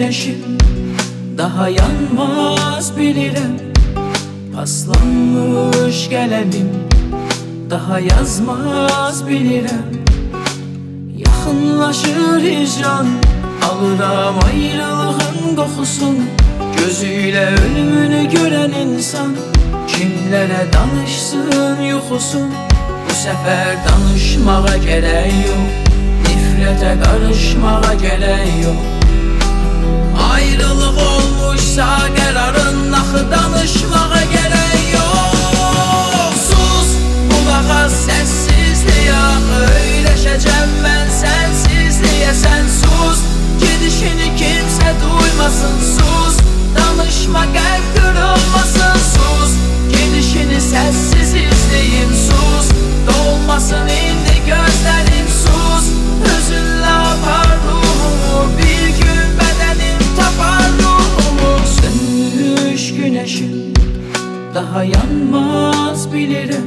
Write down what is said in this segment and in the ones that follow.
güneşim daha yanmaz bilirim. Paslanmış kalemim daha yazmaz bilirim. Yaxınlaşır hicran, alıram ayrılığın qoxusunu. Gözüyle ölümünü gören insan kimlere danışsın yuxusun. Bu sefer danışmağa gerek yok, nifrete karışmağa gerek yok. Ayrılık olmuşsa kararın, axı danışmağa gerek yok. Sus, qulaq as səssizliyə, öyləşəcəm mən sənsizliyə. Sən sus, gedişini kimsə duymasın. Sus, danışma qəlb kırılmasın. Sus, gedişini səssiz izleyin. Sus, dolmasın indi gözlərim. Sus, özünlə apar ruhumu, bir gün bədənim tapar ruhumu. Sönmüş güneşim daha yanmaz bilirim.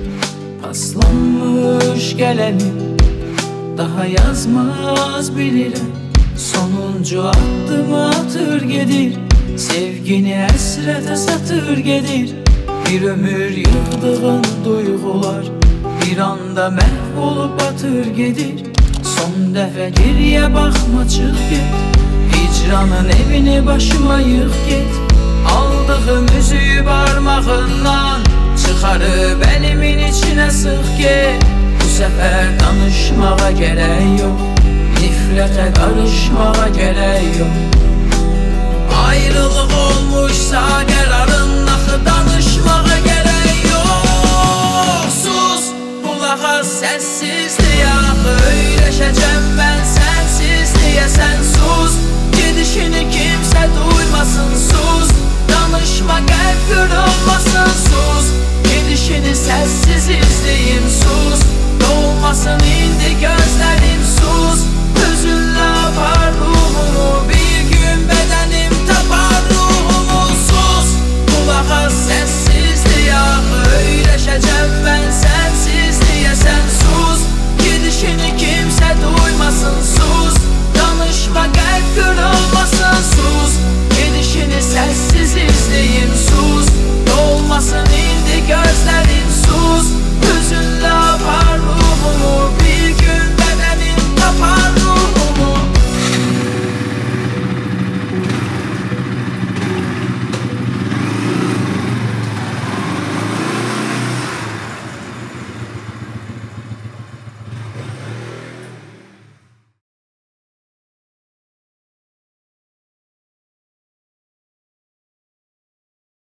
Paslanmış kalemim daha yazmaz bilirim. Sonuncu addımı atır gedir, sevgini əsrətə satır gedir. Bir ömür yığdığın duyğular bir anda məhv olup batır gedir. Son dəfə geriyə baxma, çıx get, hicranın evini başıma yığ get. Aldığım üzüyü parmağından çıxarıb əlimin içinə sıx get. Bu səfər danışmağa gerek yok, nifrete karışmağa gerek yok.